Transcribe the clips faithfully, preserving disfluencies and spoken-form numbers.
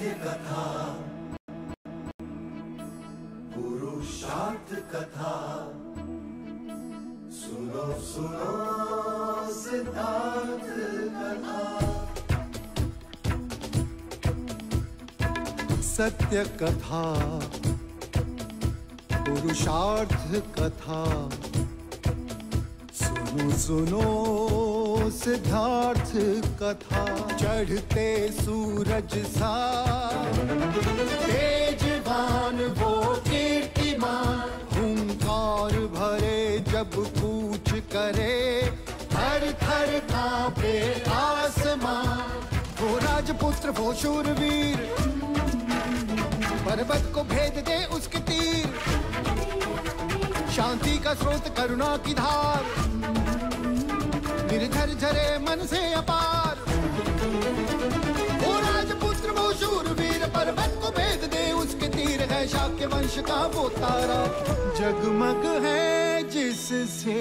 सत्य कथा, पुरुषार्थ कथा, सुनो सुनो सिद्धार्थ कथा। सत्य कथा, पुरुषार्थ कथा, सुनो सुनो सिद्धार्थ कथा। चढ़ते सूरज सा तेजवान वो कीर्तिमान, हुंकार भरे जब कूच करे, थर थर कांपे आसमान। वो राजपुत्र वो शूरवीर, पर्वत को भेद दे उसके तीर, शांति का स्रोत करुणा की धार, निर्झर झरे मन से अपार। वो राजपुत्र वो शूरवीर, पर्वत को भेद दे उसके तीर, है शाक्य वंश का वो तारा, जगमग है जिससे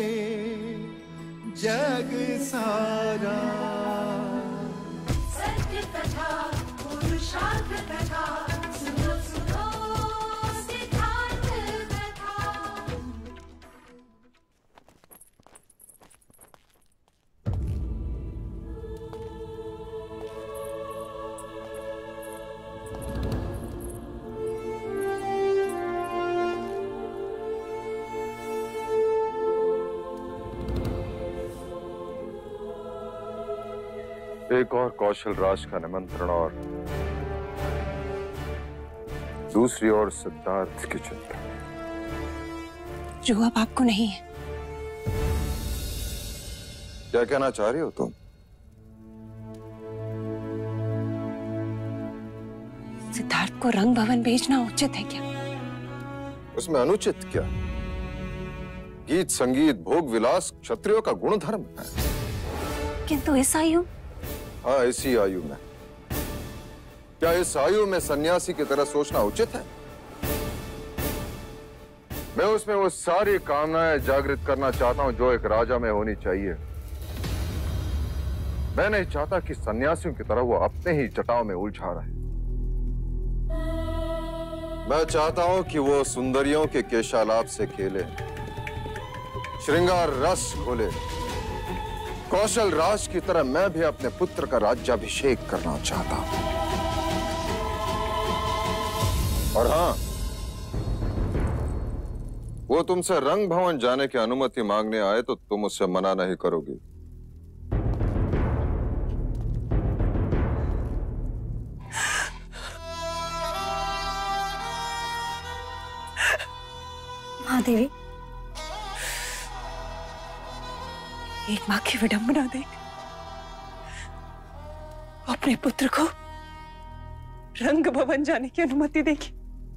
जग सारा। सत्य कथा, पुरुषार्थ कथा, सुनो सुनो सिद्धार्थ कथा। एक और कौशल राज का निमंत्रण और दूसरी ओर सिद्धार्थ की चिंता, जो अब आपको नहीं है। क्या कहना चाह रही हो तुम? सिद्धार्थ को रंग भवन भेजना उचित है क्या? उसमें अनुचित क्या? गीत संगीत भोग विलास क्षत्रियों का गुण धर्म है। किंतु इस आयु, हाँ इसी आयु में, क्या इस आयु में सन्यासी की तरह सोचना उचित है? मैं उसमें वो सारी कामनाएं जागृत करना चाहता हूं जो एक राजा में होनी चाहिए। मैं नहीं चाहता कि सन्यासियों की तरह वो अपने ही जटाओं में उलझा रहे। मैं चाहता हूं कि वो सुंदरियों के केशालाप से खेले, श्रृंगार रस घोले। कौशल राज की तरह मैं भी अपने पुत्र का राज्याभिषेक करना चाहता हूं। और हां, वो तुमसे रंग भवन जाने की अनुमति मांगने आए तो तुम उससे मना नहीं करोगी। महादेवी, एक मां की विडंबना देख अपने पुत्र को रंग भवन जाने की अनुमति देगी।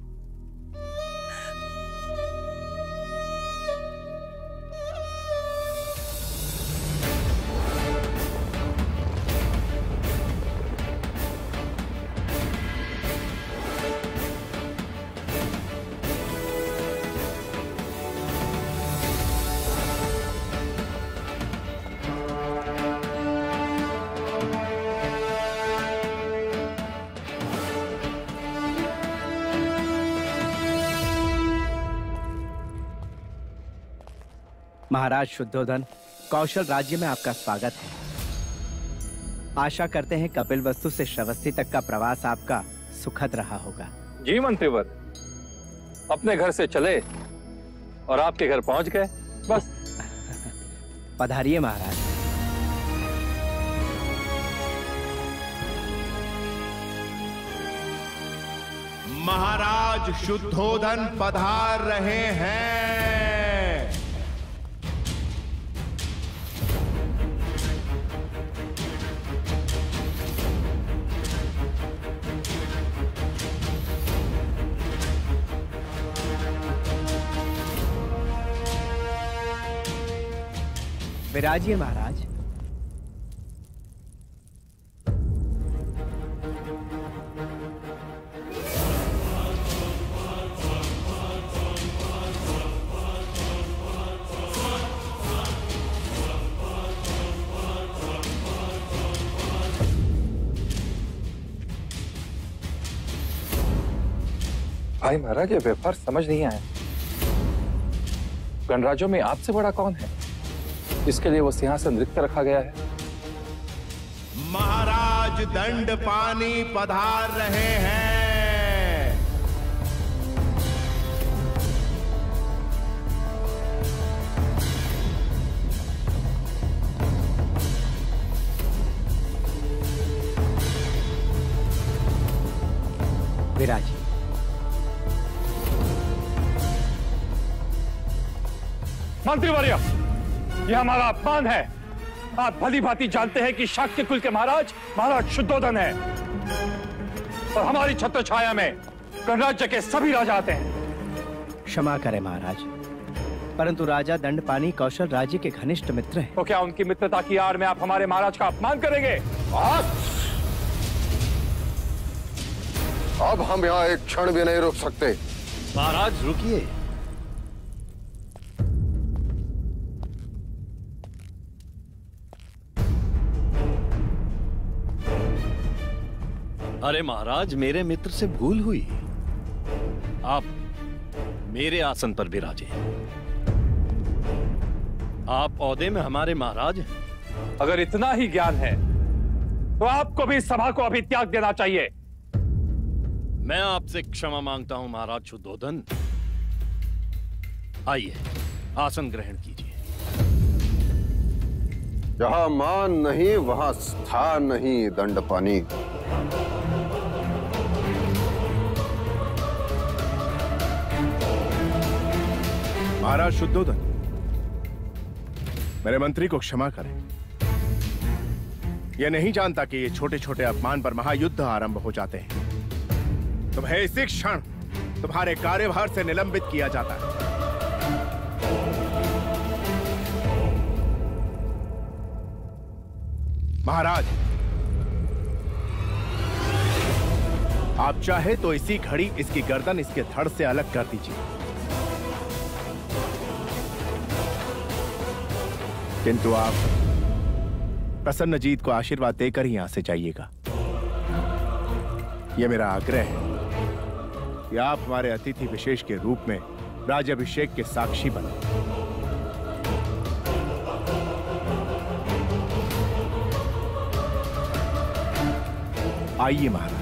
महाराज शुद्धोधन, कौशल राज्य में आपका स्वागत है। आशा करते हैं कपिलवस्तु से श्रावस्ती तक का प्रवास आपका सुखद रहा होगा। जी मंत्रीवर, अपने घर से चले और आपके घर पहुंच गए, बस। पधारिए महाराज। महाराज शुद्धोधन पधार रहे हैं। विराजिए महाराज। भाई महाराज, ये व्यवहार समझ नहीं आया। गणराज्यों में आपसे बड़ा कौन है, इसके लिए वो सिंहासन रिक्त रखा गया है? महाराज दंडपानी पधार रहे हैं। विराजी। मंत्रीवर्य, यह हमारा अपमान है। आप भली भांति जानते हैं कि शाक्य कुल के महाराज महाराज शुद्धोधन है और हमारी छत्र छाया में गणराज्य के सभी राजा आते हैं। क्षमा करें महाराज, परंतु राजा दंडपानी कौशल राज्य के घनिष्ठ मित्र हैं। तो क्या उनकी मित्रता की आड़ में आप हमारे महाराज का अपमान करेंगे? अब हम यहाँ एक क्षण भी नहीं रुक सकते। महाराज रुकिए। अरे महाराज, मेरे मित्र से भूल हुई। आप मेरे आसन पर विराजे। आप औहदे में हमारे महाराज हैं। अगर इतना ही ज्ञान है तो आपको भी सभा को अभी त्याग देना चाहिए। मैं आपसे क्षमा मांगता हूं महाराज शुद्धोधन। आइए, आसन ग्रहण कीजिए। जहां मान नहीं वहां स्थान नहीं दंडपानी। महाराज शुद्धोधन, मेरे मंत्री को क्षमा करें। यह नहीं जानता कि ये छोटे छोटे अपमान पर महायुद्ध आरंभ हो जाते हैं। तुम्हें इसी क्षण तुम्हारे कार्यभार से निलंबित किया जाता है। महाराज, आप चाहे तो इसी घड़ी इसकी गर्दन इसके धड़ से अलग कर दीजिए, किंतु आप प्रसन्नजीत को आशीर्वाद देकर ही यहां से जाइएगा। यह मेरा आग्रह है कि आप हमारे अतिथि विशेष के रूप में राज्याभिषेक के साक्षी बने। आइए महाराज।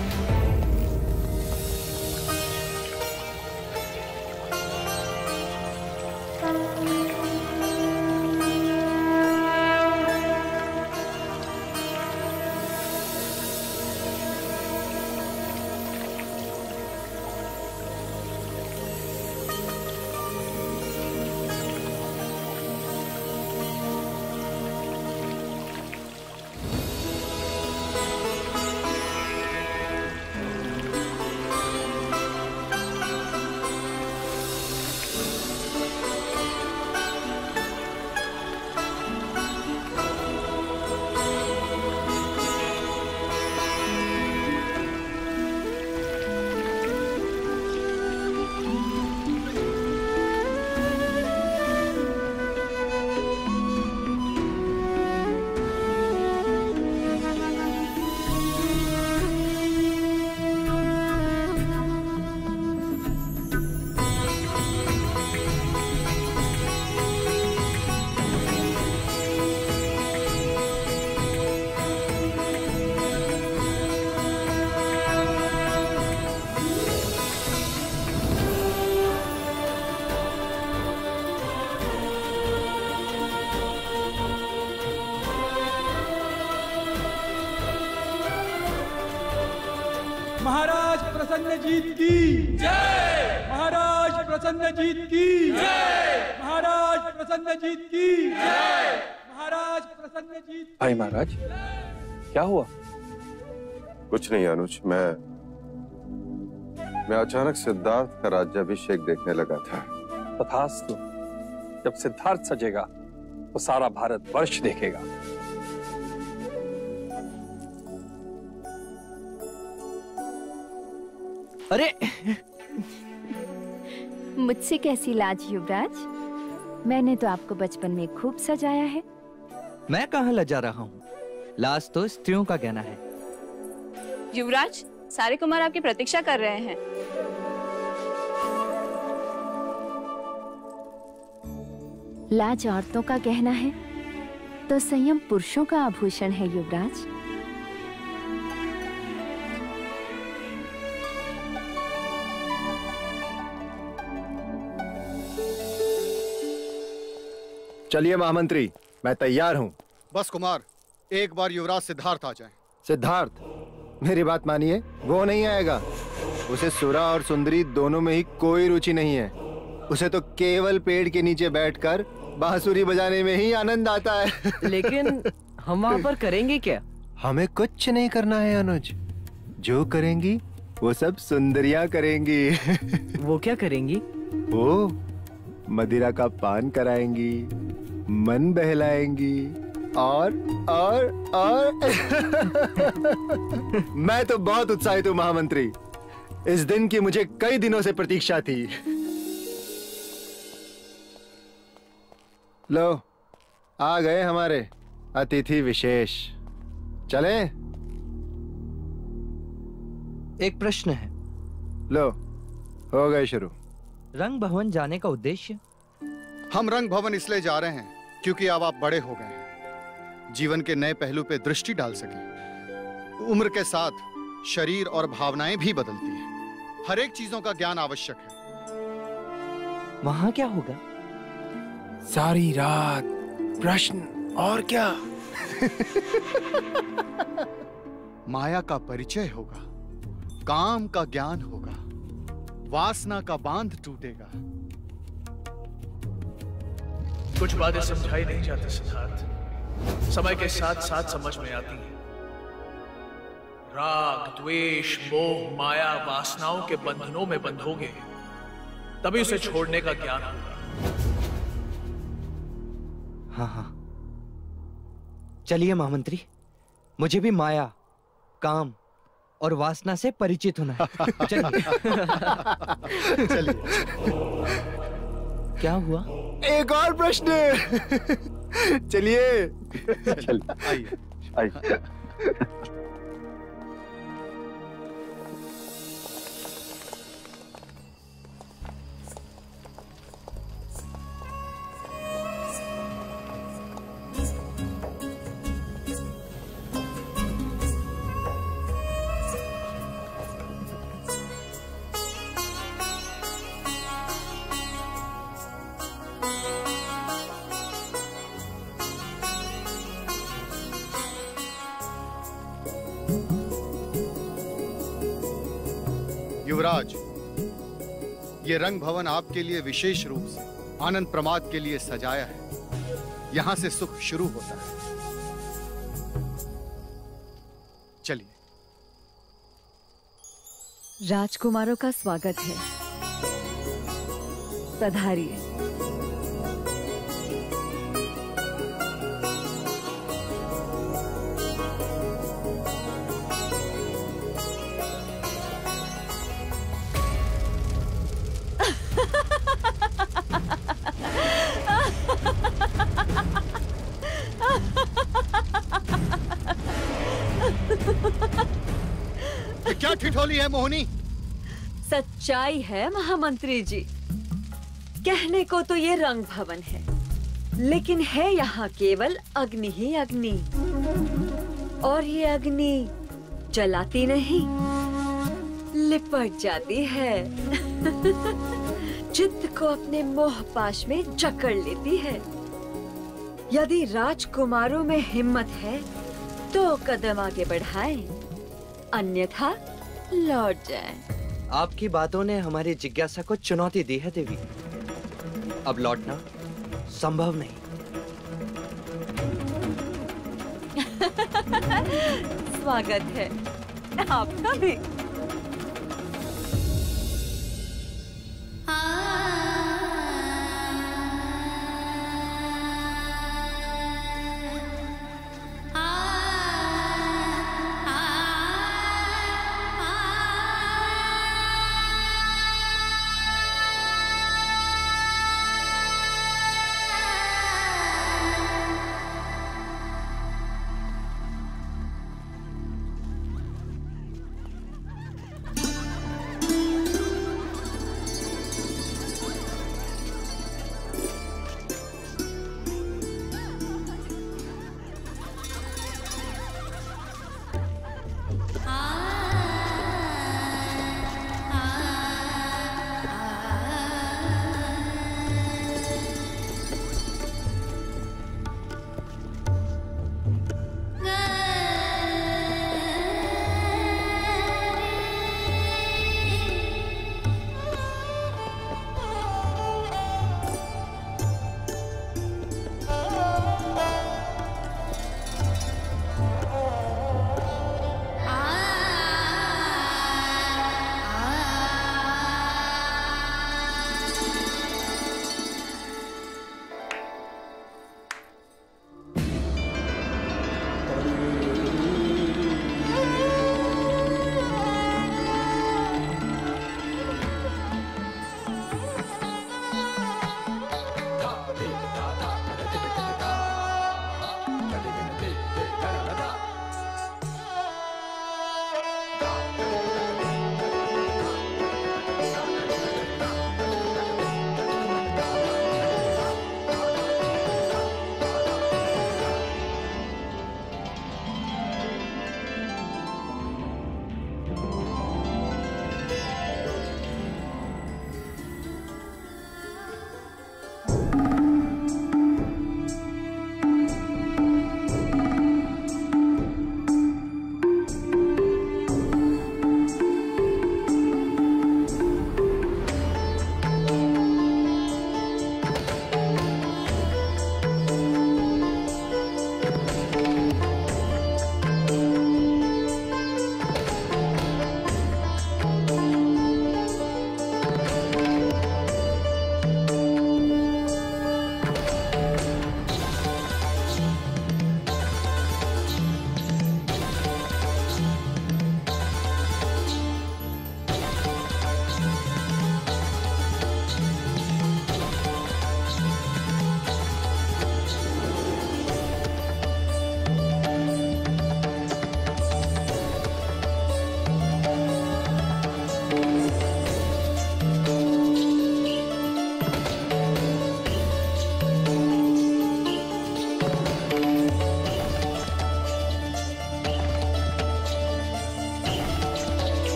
महाराज प्रसन्नजीत की जय। महाराज प्रसन्नजीत की जय। महाराज प्रसन्नजीत की जय। महाराज प्रसन्नजीत। भाई महाराज, क्या हुआ? कुछ नहीं अनुज, मैं मैं अचानक सिद्धार्थ का राज्याभिषेक देखने लगा था। तथास्तु, जब सिद्धार्थ सजेगा तो सारा भारत वर्ष देखेगा। अरे मुझसे कैसी लाज युवराज? मैंने तो आपको बचपन में खूब सजाया है। मैं कहाँ लजा रहा हूँ, लाज तो स्त्रियों का कहना है। युवराज, सारे कुमार आपकी प्रतीक्षा कर रहे हैं। लाज औरतों का गहना है तो संयम पुरुषों का आभूषण है युवराज। चलिए महामंत्री, मैं तैयार हूँ। बस कुमार, एक बार युवराज सिद्धार्थ आ जाएं। सिद्धार्थ, मेरी बात मानिए, वो नहीं आएगा। उसे सुरा और सुंदरी दोनों में ही कोई रुचि नहीं है। उसे तो केवल पेड़ के नीचे बैठकर बांसुरी बजाने में ही आनंद आता है। लेकिन हम वहाँ पर करेंगे क्या? हमें कुछ नहीं करना है अनुज। जो करेंगी वो सब सुंदरियां करेंगी। वो क्या करेंगी? वो मदिरा का पान कराएंगी, मन बहलाएंगी और और और मैं तो बहुत उत्साहित हूँ महामंत्री। इस दिन की मुझे कई दिनों से प्रतीक्षा थी। लो, आ गए हमारे अतिथि विशेष। चले? एक प्रश्न है। लो, हो गए शुरू। रंग भवन जाने का उद्देश्य? हम रंग भवन इसलिए जा रहे हैं क्योंकि अब आप बड़े हो गए हैं, जीवन के नए पहलू पे दृष्टि डाल सकें। उम्र के साथ शरीर और भावनाएं भी बदलती हैं। हर एक चीजों का ज्ञान आवश्यक है। वहां क्या होगा? सारी रात प्रश्न और क्या? माया का परिचय होगा, काम का ज्ञान होगा, वासना का बांध टूटेगा। कुछ बातें समझाई नहीं जाती सिद्धार्थ, समय के साथ साथ समझ में आती हैं। राग, द्वेष, मोह, माया, वासनाओं के बंधनों में बंधोगे तभी उसे छोड़ने का ज्ञान होगा। हाँ हाँ, चलिए महामंत्री, मुझे भी माया, काम और वासना से परिचित होना है। चलिए। चलिए। क्या हुआ? एक और प्रश्न। चलिए। आइए आइए। युवराज, ये रंग भवन आपके लिए विशेष रूप से आनंद प्रमाद के लिए सजाया है। यहां से सुख शुरू होता है। चलिए। राजकुमारों का स्वागत है, पधारिए। क्या ठिठोली है मोहिनी? सच्चाई है महामंत्री जी। कहने को तो ये रंग भवन है, लेकिन है यहाँ केवल अग्नि ही अग्नि। और ये अग्नि जलाती नहीं, लिपट जाती है। चित्त को अपने मोह पाश में जकड़ लेती है। यदि राजकुमारों में हिम्मत है तो कदम आगे बढ़ाएं, अन्यथा लौट जाएं। आपकी बातों ने हमारी जिज्ञासा को चुनौती दी है देवी। अब लौटना संभव नहीं। स्वागत है आपका भी।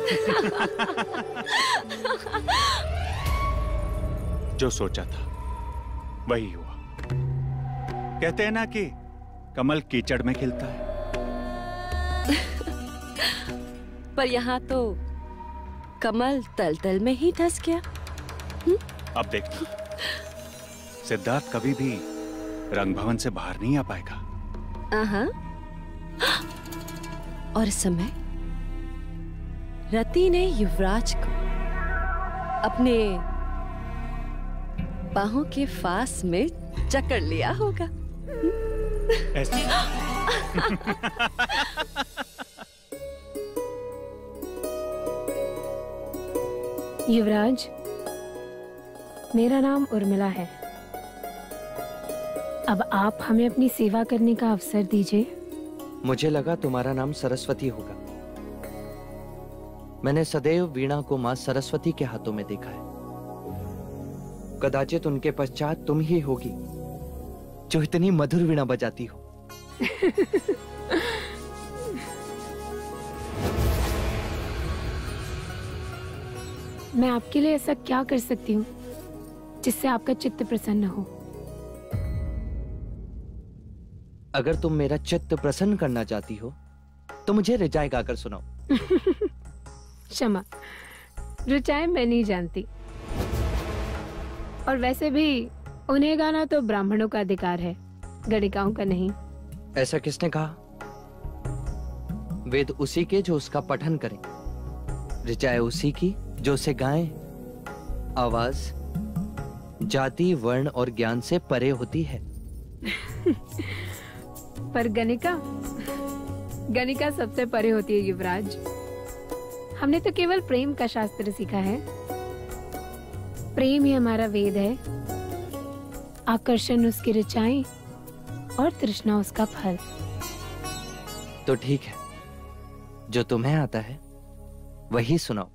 जो सोचा था वही हुआ। कहते हैं ना कि कमल कीचड़ में खिलता है। पर यहाँ तो कमल तल-तल में ही धस गया। हुँ? अब देखना, सिद्धार्थ कभी भी रंग भवन से बाहर नहीं आ पाएगा। आहा। और इस समय रति ने युवराज को अपने बाहों के फास में जकड़ लिया होगा। ऐसे युवराज, मेरा नाम उर्मिला है। अब आप हमें अपनी सेवा करने का अवसर दीजिए। मुझे लगा तुम्हारा नाम सरस्वती होगा। मैंने सदैव वीणा को मां सरस्वती के हाथों में देखा है। कदाचित उनके पश्चात तुम ही होगी जो इतनी मधुर वीणा बजाती हो। मैं आपके लिए ऐसा क्या कर सकती हूँ जिससे आपका चित्त प्रसन्न हो? अगर तुम मेरा चित्त प्रसन्न करना चाहती हो तो मुझे रिचाई गाकर सुनाओ। क्षमा, रिचाई मैं नहीं जानती। और वैसे भी उन्हें गाना तो ब्राह्मणों का अधिकार है, गणिकाओं का नहीं। ऐसा किसने कहा? वेद उसी के जो उसका पठन करें, रिचाई उसी की जो उसे गाएं। आवाज जाति, वर्ण और ज्ञान से परे होती है। पर गणिका गणिका सबसे परे होती है युवराज। हमने तो केवल प्रेम का शास्त्र सीखा है। प्रेम ही हमारा वेद है। आकर्षण उसकी ऋचाएं और तृष्णा उसका फल। तो ठीक है, जो तुम्हें आता है वही सुनाओ।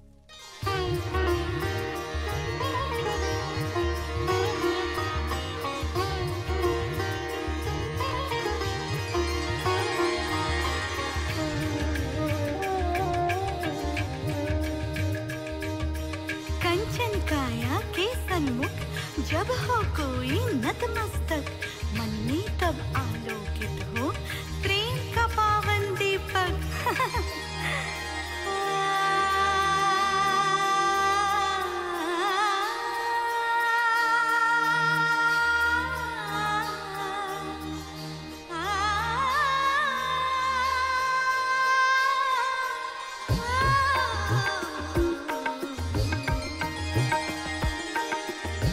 कंचन काया के सन्मुख जब हो कोई नतमस्तक, मन में तब आलोकित हो प्रेम का पावन दीपक।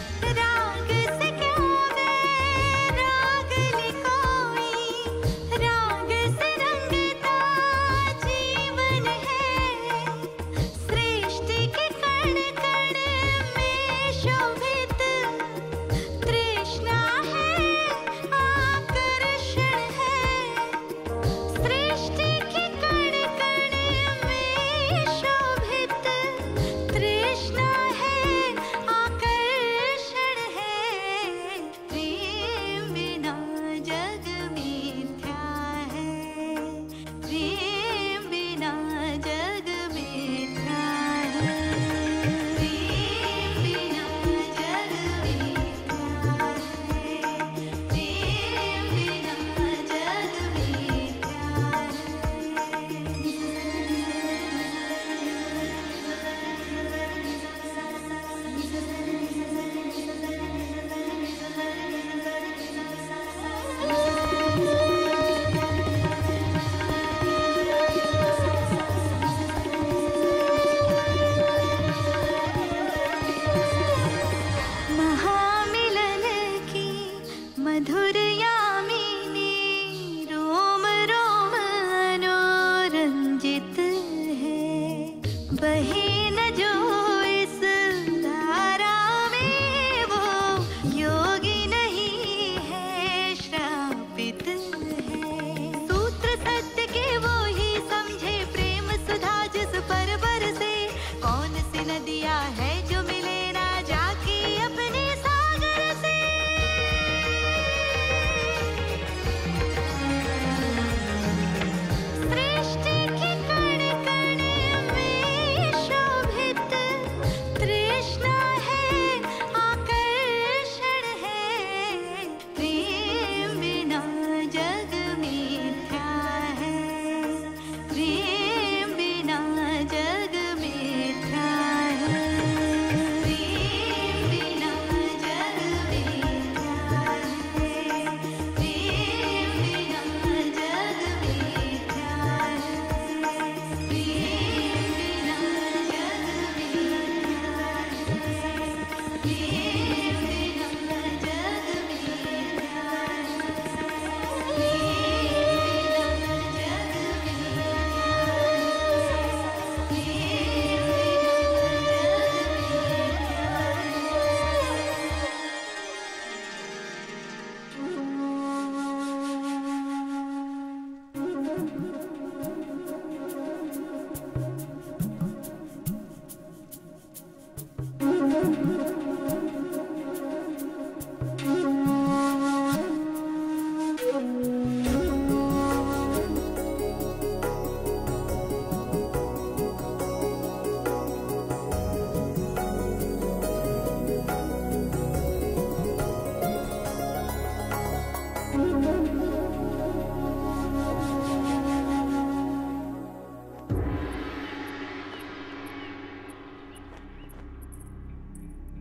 राग से क्या वे राग ले कोई,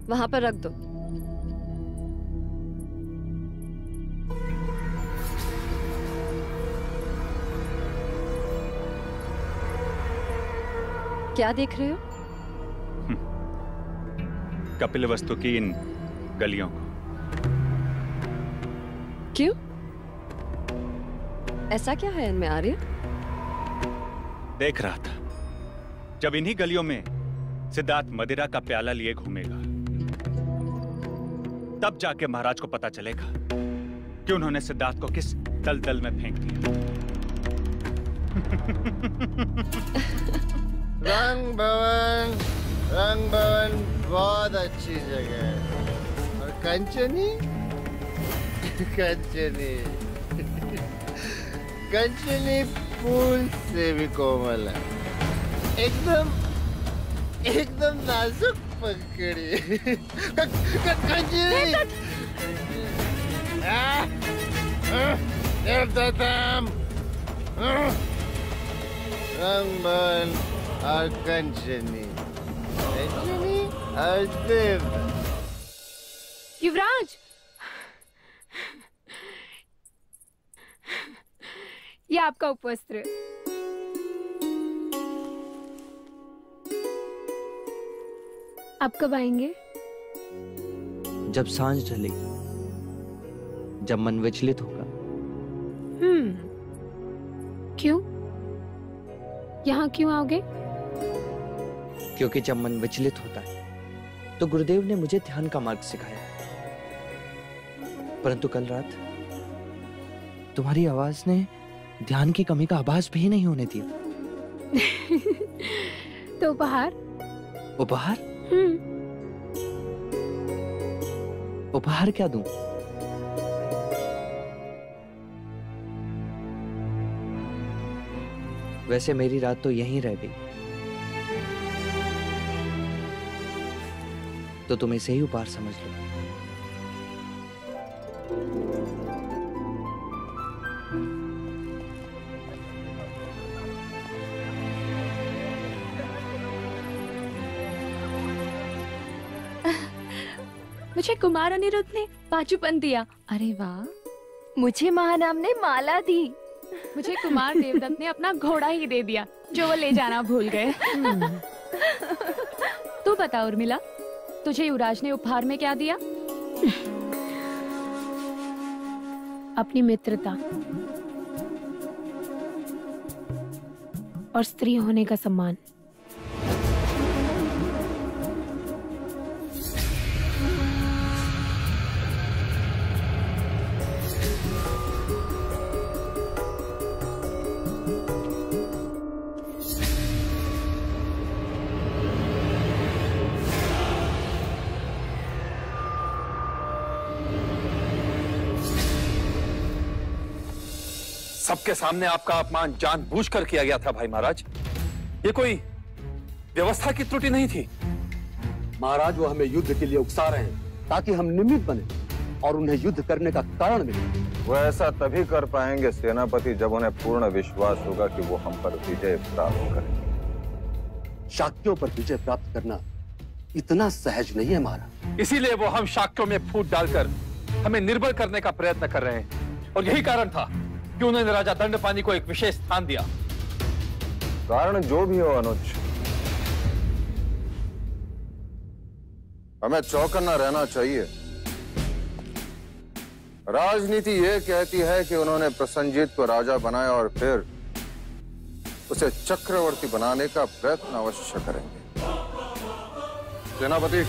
वहां पर रख दो। क्या देख रहे हो? कपिलवस्तु की इन गलियों को। क्यों? ऐसा क्या है इनमें आर्य? देख रहा था, जब इन्हीं गलियों में सिद्धार्थ मदिरा का प्याला लिए घूमेगा, तब जाके महाराज को पता चलेगा कि उन्होंने सिद्धार्थ को किस दलदल में फेंक दिया। रंग भवन, रंग भवन बहुत अच्छी जगह है। और कंचनी, कंचनी, कंचनी फूल से भी कोमल है, एकदम एकदम नाजुक पकड़ी। कंचनी, रंग भवन और कंचनी, कंचनी और देव। युवराज, ये आपका उपवस्त्र। आप कब आएंगे? जब सांझ ढलेगी, जब मन विचलित होगा। हम्म, क्यों? यहाँ क्यों आओगे? क्योंकि जब मन विचलित होता है तो गुरुदेव ने मुझे ध्यान का मार्ग सिखाया, परंतु कल रात तुम्हारी आवाज ने ध्यान की कमी का आभास भी नहीं होने दिया। तो उपहार? उपहार? हम्म, उपहार क्या दूं? वैसे मेरी रात तो यहीं रह गई, तो तुम इसे ही उपहार समझ लो। मुझे कुमार अनिरुद्ध ने पाचूपन दिया। अरे वाह। मुझे महानाम ने माला दी। मुझे कुमार देवदत्त ने अपना घोड़ा ही दे दिया, जो वो ले जाना भूल गए। तू बता उर्मिला, तुझे युवराज ने उपहार में क्या दिया? अपनी मित्रता और स्त्री होने का सम्मान। सबके सामने आपका अपमान जानबूझकर किया गया था भाई महाराज। ये कोई व्यवस्था की त्रुटि नहीं थी। महाराज, वो हमें युद्ध के लिए उकसा रहे हैं ताकि हम निमित्त बने और उन्हें युद्ध करने का कारण मिले। वो ऐसा तभी कर पाएंगे सेनापति, जब उन्हें पूर्ण विश्वास होगा कि वो हम पर विजय प्राप्त करेंगे। शाक्यों पर विजय प्राप्त करना इतना सहज नहीं है महाराज। इसीलिए वो हम शाक्यों में फूट डालकर हमें निर्बल करने का प्रयत्न कर रहे हैं, और यही कारण था कि उन्होंने राजा दंडपानी को एक विशेष स्थान दिया। कारण जो भी हो अनुज, हमें चौकन्ना रहना चाहिए। राजनीति ये कहती है कि उन्होंने प्रसन्नजीत को राजा बनाया और फिर उसे चक्रवर्ती बनाने का प्रयत्न अवश्य करेंगे। सेनापति,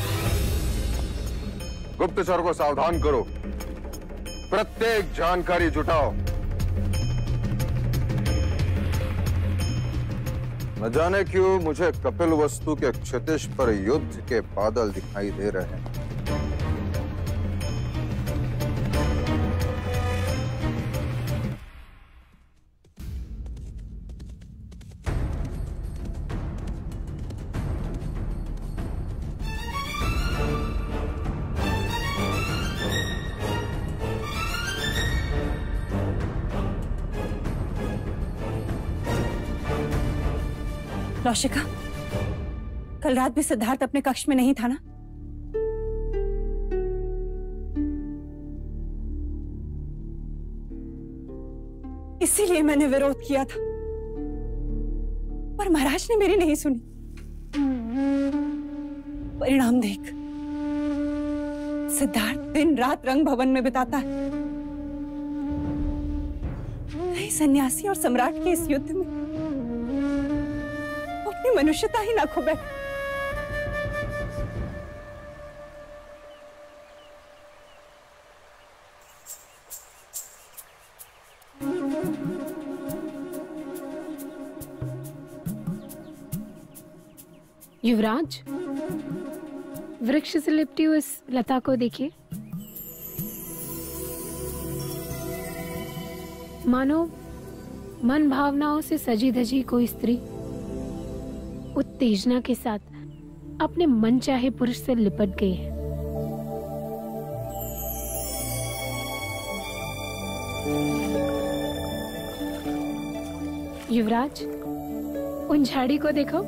गुप्तचर को सावधान करो, प्रत्येक जानकारी जुटाओ। न जाने क्यों मुझे कपिलवस्तु के क्षितिज पर युद्ध के बादल दिखाई दे रहे हैं। नौशिका, कल रात भी सिद्धार्थ अपने कक्ष में नहीं था ना? इसीलिए मैंने विरोध किया था, पर महाराज ने मेरी नहीं सुनी। परिणाम देख, सिद्धार्थ दिन रात रंग भवन में बिताता है। नहीं, सन्यासी और सम्राट के इस युद्ध में वो अपनी मनुष्यता ही ना खो बैठे। युवराज, वृक्ष से लिपटी हुई इस लता को देखिए। मानो मन भावनाओं से सजी धजी कोई स्त्री उत्तेजना के साथ अपने मनचाहे पुरुष से लिपट गई है। युवराज, उन झाड़ी को देखो।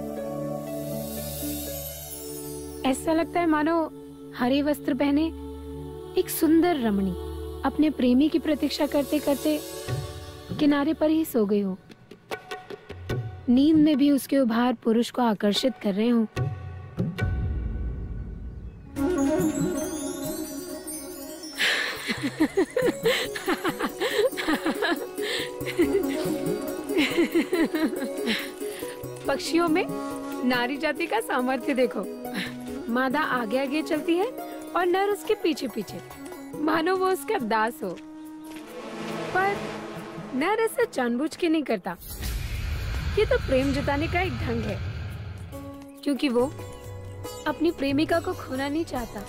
ऐसा लगता है मानो हरे वस्त्र पहने एक सुंदर रमणी अपने प्रेमी की प्रतीक्षा करते करते किनारे पर ही सो गई हो। नींद में भी उसके उभार पुरुष को आकर्षित कर रहे हो। पक्षियों में नारी जाति का सामर्थ्य देखो। मादा आगे आगे चलती है और नर उसके पीछे पीछे, मानो वो उसका दास हो। पर नर ऐसा जानबूझ के नहीं करता। ये तो प्रेम जताने का एक ढंग है, क्योंकि वो अपनी प्रेमिका को खोना नहीं चाहता।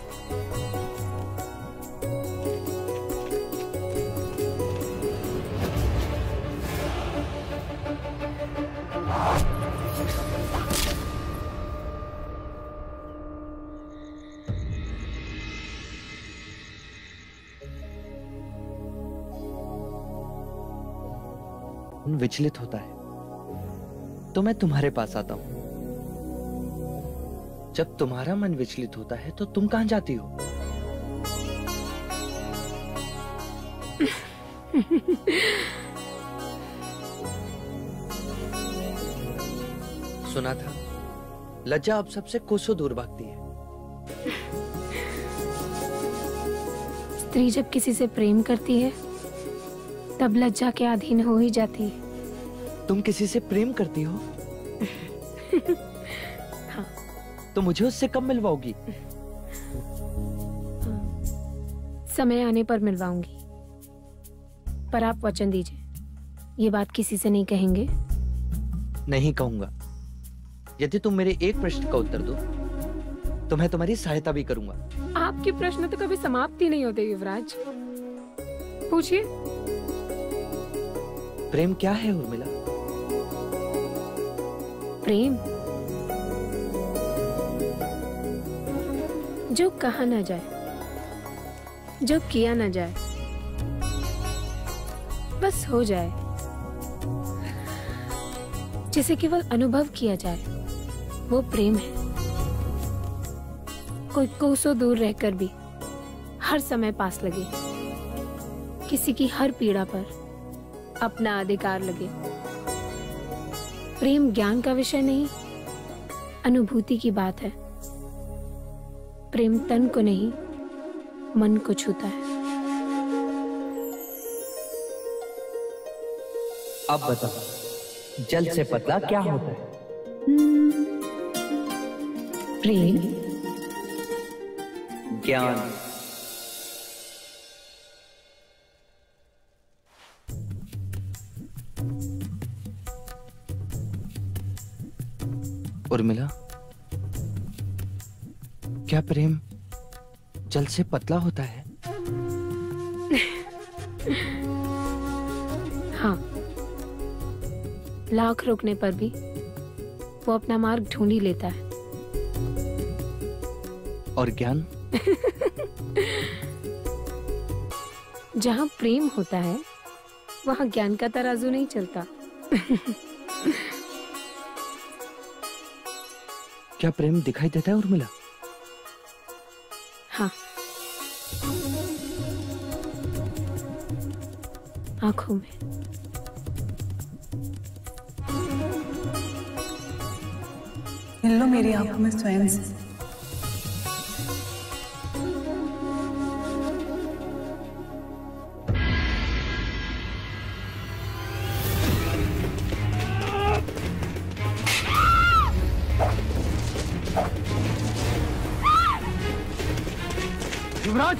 विचलित होता है तो मैं तुम्हारे पास आता हूं। जब तुम्हारा मन विचलित होता है तो तुम कहां जाती हो? सुना था लज्जा अब सबसे कोसों दूर भागती है। स्त्री जब किसी से प्रेम करती है तब लज्जा के अधीन हो ही जाती है। तुम किसी से प्रेम करती हो? हाँ। तो मुझे उससे कब मिलवाओगी? समय आने पर मिलवाऊंगी, पर आप वचन दीजिए, ये बात किसी से नहीं कहेंगे? नहीं कहूंगा। यदि तुम मेरे एक प्रश्न का उत्तर दो तो मैं तुम्हारी सहायता भी करूंगा। आपके प्रश्न तो कभी समाप्त ही नहीं होते युवराज। पूछिए। प्रेम क्या है उर्मिला? प्रेम जो कहा ना जाए, जो किया ना जाए, बस हो जाए, जिसे केवल अनुभव किया जाए, वो प्रेम है। कोई कोसों दूर रहकर भी हर समय पास लगे, किसी की हर पीड़ा पर अपना अधिकार लगे। प्रेम ज्ञान का विषय नहीं, अनुभूति की बात है। प्रेम तन को नहीं, मन को छूता है। अब बताओ, जल से पतला क्या होता है? प्रेम, ज्ञान। उर्मिला, क्या प्रेम जल से पतला होता है? हाँ, लाख रोकने पर भी वो अपना मार्ग ढूंढ ही लेता है। और ज्ञान? जहाँ प्रेम होता है वहाँ ज्ञान का तराजू नहीं चलता। क्या प्रेम दिखाई देता है उर्मिला? हाँ, आंखों में, मिल लो मेरी आंखों में स्वयं से। युवराज,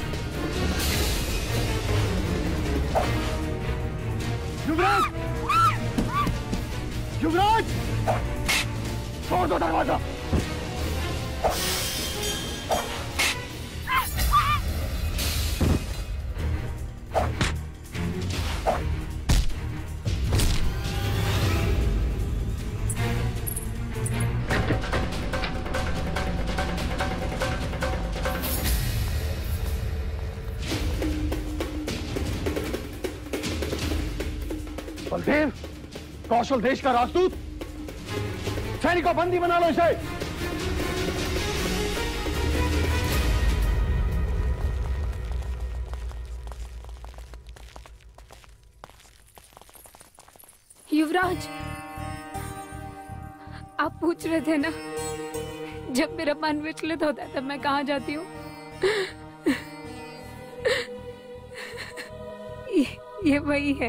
युवराज, युवराज, छोड़ दो दरवाजा। बलदेव, कौशल देश का राजदूत, सैनिकों बंदी बना लो इसे। युवराज, आप पूछ रहे थे ना, जब मेरा मन विचलित होता है तब मैं कहाँ जाती हूँ? ये, ये वही है,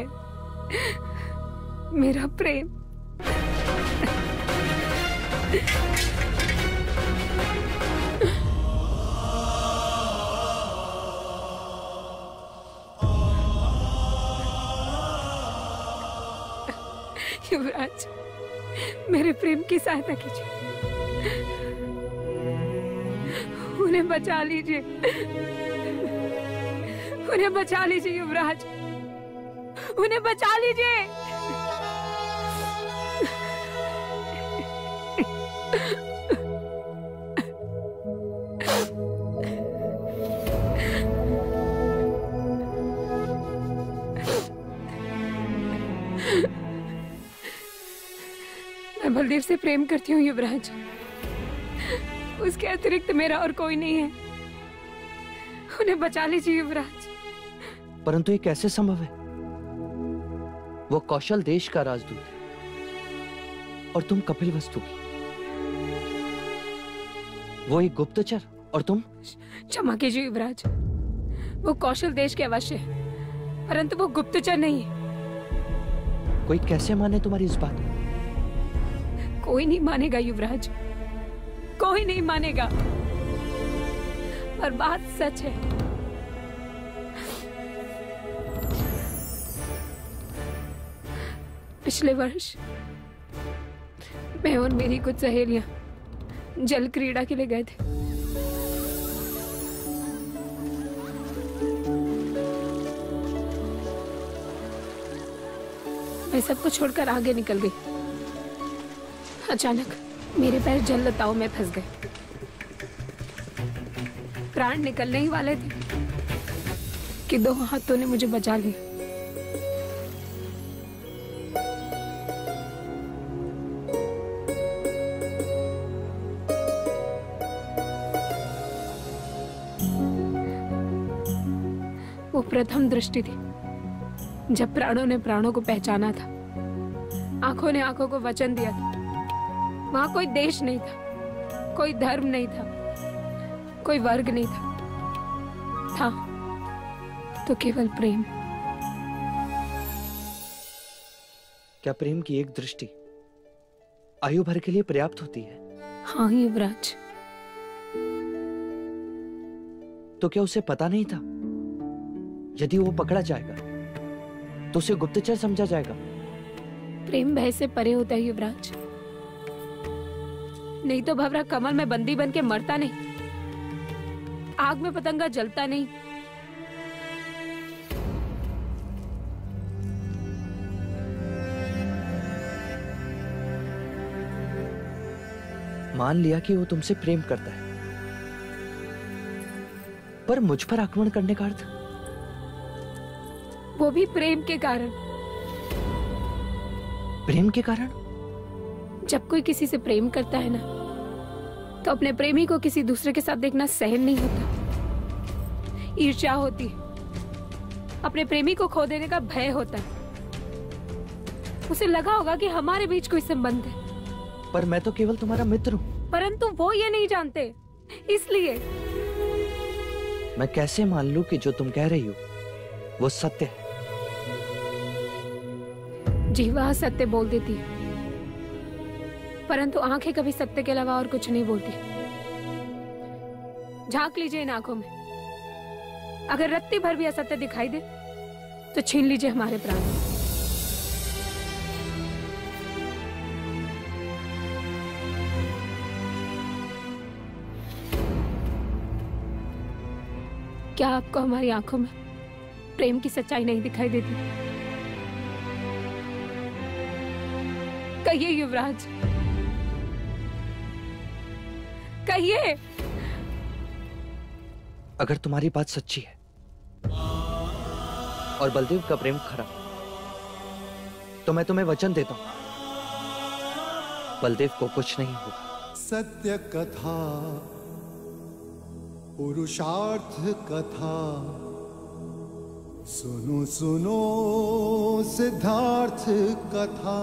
मेरा प्रेम। युवराज, मेरे प्रेम की सहायता कीजिए, उन्हें बचा लीजिए, उन्हें बचा लीजिए युवराज, उन्हें बचा लीजिए। मैं बलदेव से प्रेम करती हूँ युवराज, उसके अतिरिक्त मेरा और कोई नहीं है, उन्हें बचा लीजिए युवराज। परंतु ये कैसे संभव है? वो कौशल देश का राजदूत है और तुम कपिलवस्तु की। वो एक गुप्तचर और तुम? क्षमा कीजिए युवराज, वो कौशल देश के अवश्य है, परंतु वो गुप्तचर नहीं है। कोई कैसे माने तुम्हारी इस बात? कोई नहीं मानेगा युवराज, कोई नहीं मानेगा, पर बात सच है। पिछले वर्ष मैं और मेरी कुछ सहेलियां जल क्रीड़ा के लिए गए थे। मैं सबको छोड़कर आगे निकल गई। अचानक मेरे पैर जल लताओं में फंस गए। प्राण निकलने ही वाले थे कि दो हाथों ने मुझे बचा लिया। वो प्रथम दृष्टि थी जब प्राणों ने प्राणों को पहचाना था, आंखों ने आंखों को वचन दिया था। वहां कोई देश नहीं था, कोई धर्म नहीं था, कोई वर्ग नहीं था, था तो केवल प्रेम। क्या प्रेम की एक दृष्टि आयु भर के लिए पर्याप्त होती है? हाँ युवराज। तो क्या उसे पता नहीं था यदि वो पकड़ा जाएगा तो उसे गुप्तचर समझा जाएगा? प्रेम भय से परे होता है युवराज, नहीं तो भंवरा कमल में बंदी बन के मरता नहीं, आग में पतंगा जलता नहीं। मान लिया कि वो तुमसे प्रेम करता है, पर मुझ पर आक्रमण करने का अर्थ? वो भी प्रेम के कारण। प्रेम के कारण? जब कोई किसी से प्रेम करता है ना, तो अपने प्रेमी को किसी दूसरे के साथ देखना सहन नहीं होता। ईर्ष्या होती है, अपने प्रेमी को खो देने का भय होता है। उसे लगा होगा कि हमारे बीच कोई संबंध है, पर मैं तो केवल तुम्हारा मित्र हूँ। परंतु वो ये नहीं जानते, इसलिए मैं कैसे मान लूं कि जो तुम कह रही हो वो सत्य है? जीवा सत्य बोल देती है, परंतु आंखें कभी सत्य के अलावा और कुछ नहीं बोलती। झांक लीजिए इन आंखों में, अगर रत्ती भर भी असत्य दिखाई दे तो छीन लीजिए हमारे प्राण। क्या आपको हमारी आंखों में प्रेम की सच्चाई नहीं दिखाई देती? कहिए युवराज, कहिए। अगर तुम्हारी बात सच्ची है और बलदेव का प्रेम खरा, तो मैं तुम्हें वचन देता हूं, बलदेव को कुछ नहीं होगा। सत्य कथा, पुरुषार्थ कथा, सुनो सुनो सिद्धार्थ कथा।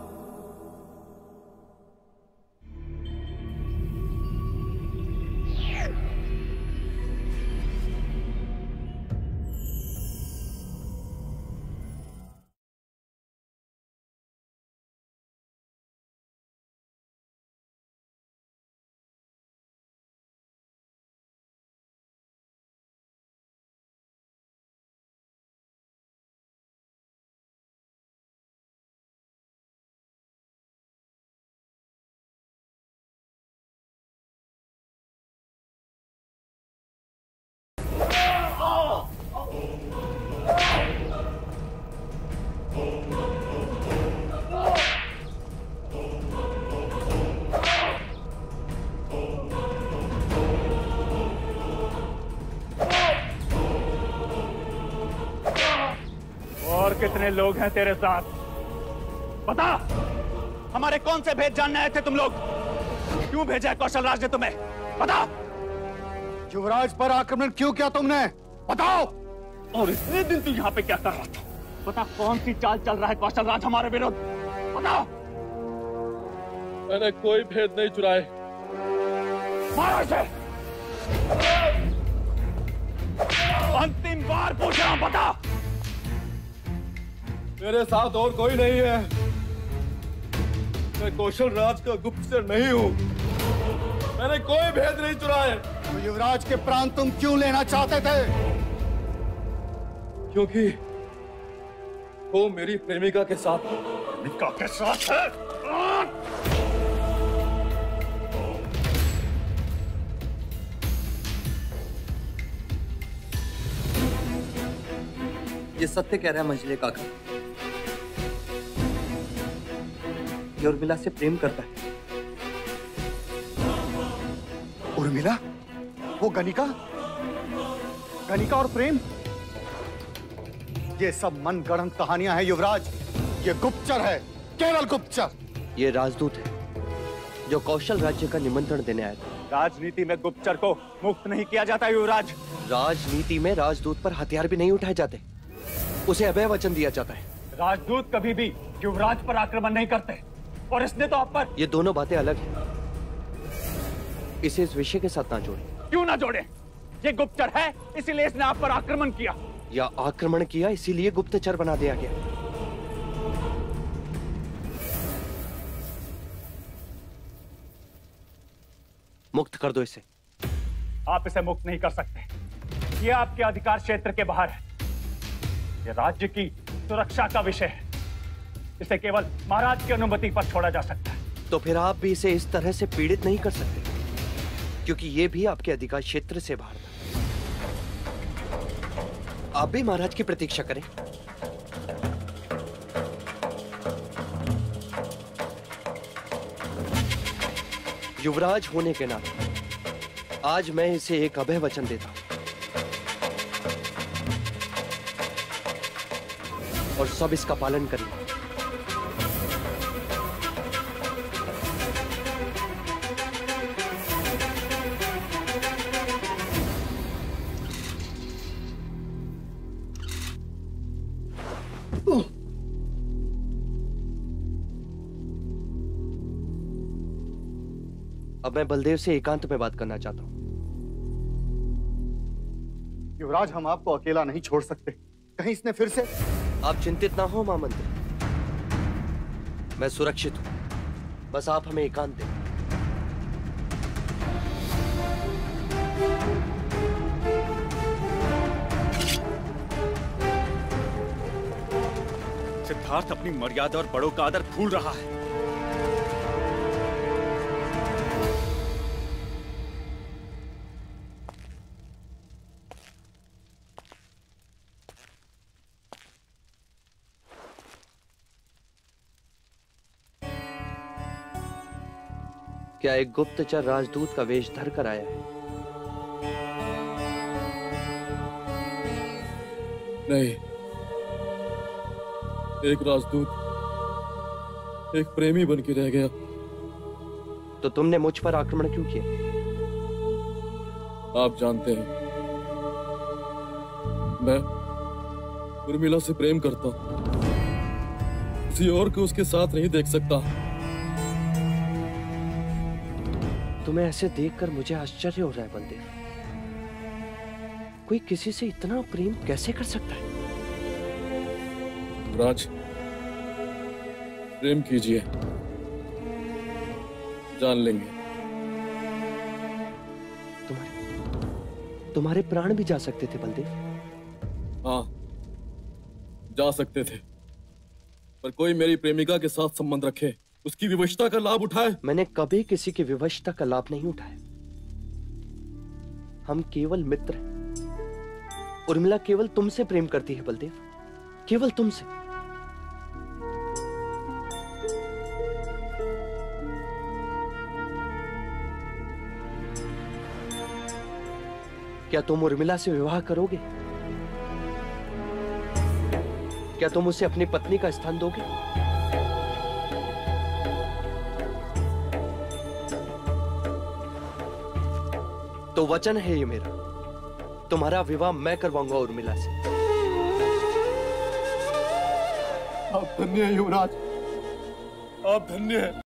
और कितने लोग हैं तेरे साथ? बता, हमारे कौन से भेद जानने आए थे तुम लोग? क्यों भेजा है कौशल राज ने तुम्हें? बता। युवराज पर आक्रमण क्यों किया तुमने? बताओ। और इतने दिन तू यहाँ पे क्या कर रहा था? बता, कौन सी चाल चल रहा है कौशल राज हमारे विरुद्ध? बताओ। मैंने कोई भेद नहीं चुराए। मारो इसे। अंतिम बार पूछ रहा हूं, बता। मेरे साथ और कोई नहीं है। मैं कौशल राज का गुप्तचर नहीं हूँ। मैंने कोई भेद नहीं चुराए। तो युवराज के प्राण तुम क्यों लेना चाहते थे? क्योंकि वो मेरी प्रेमिका के साथ प्रेमिका के साथ है। ये सत्य कह रहा है मंझले काका, ये उर्मिला से प्रेम करता है। उर्मिला? वो गनिका? गनिका और प्रेम? ये सब मनगढ़ंत कहानियां हैं युवराज। ये गुप्तचर है, केवल गुप्तचर। ये राजदूत है जो कौशल राज्य का निमंत्रण देने आया था। राजनीति में गुप्तचर को मुक्त नहीं किया जाता युवराज। राजनीति में राजदूत पर हथियार भी नहीं उठाए जाते, उसे अभय वचन दिया जाता है। राजदूत कभी भी युवराज पर आक्रमण नहीं करते, और इसने तो आप पर। ये दोनों बातें अलग हैं। इसे इस विषय के साथ ना जोड़े। क्यों ना जोड़े? ये गुप्तचर है, इसीलिए इसने आप पर आक्रमण किया। या आक्रमण किया इसीलिए गुप्तचर बना दिया गया। मुक्त कर दो इसे। आप इसे मुक्त नहीं कर सकते। ये आपके अधिकार क्षेत्र के बाहर है। ये राज्य की सुरक्षा का विषय है। इसे केवल महाराज की अनुमति पर छोड़ा जा सकता है। तो फिर आप भी इसे इस तरह से पीड़ित नहीं कर सकते, क्योंकि ये भी आपके अधिकार क्षेत्र से बाहर था। आप भी महाराज की प्रतीक्षा करें। युवराज होने के नाते आज मैं इसे एक अभय वचन देता हूं, और सब इसका पालन करेंगे। अब मैं बलदेव से एकांत में बात करना चाहता हूँ। युवराज, हम आपको अकेला नहीं छोड़ सकते। कहीं इसने फिर से। आप चिंतित ना हो महामंत्री, मैं सुरक्षित हूँ। बस आप हमें एकांत दें। सिद्धार्थ अपनी मर्यादा और बड़ों का आदर भूल रहा है। क्या एक गुप्तचर राजदूत का वेश धर कर आया है? नहीं, एक राजदूत एक प्रेमी बन के रह गया। तो तुमने मुझ पर आक्रमण क्यों किया? आप जानते हैं, मैं उर्मिला से प्रेम करता हूं। किसी और को उसके साथ नहीं देख सकता। तुम्हें ऐसे देखकर मुझे आश्चर्य हो रहा है बलदेव। कोई किसी से इतना प्रेम कैसे कर सकता है? राज, प्रेम कीजिए, जान लेंगे। तुम्हारे तुम्हारे प्राण भी जा सकते थे बलदेव। हाँ, जा सकते थे, पर कोई मेरी प्रेमिका के साथ संबंध रखे, उसकी विवशता का लाभ उठाए। मैंने कभी किसी की विवशता का लाभ नहीं उठाया। हम केवल मित्र हैं। उर्मिला केवल तुमसे प्रेम करती है बलदेव, केवल तुमसे। क्या तुम उर्मिला से विवाह करोगे? क्या तुम उसे अपनी पत्नी का स्थान दोगे? तो वचन है ये मेरा, तुम्हारा विवाह मैं करवाऊंगा उर्मिला से। आप धन्य हैं युवराज, आप धन्य हैं।